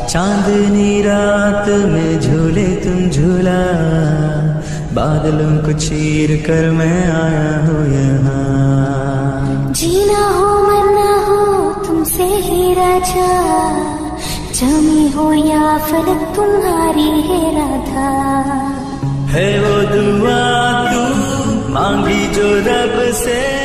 चांदनी रात में झूले तुम झूला, बादलों को चीर कर मैं आया हूँ यहाँ। जीना हो मरना हो तुमसे ही राजा, जमी हो या फलक तुम्हारी है राधा। है वो दुआ तू मांगी जो रब से,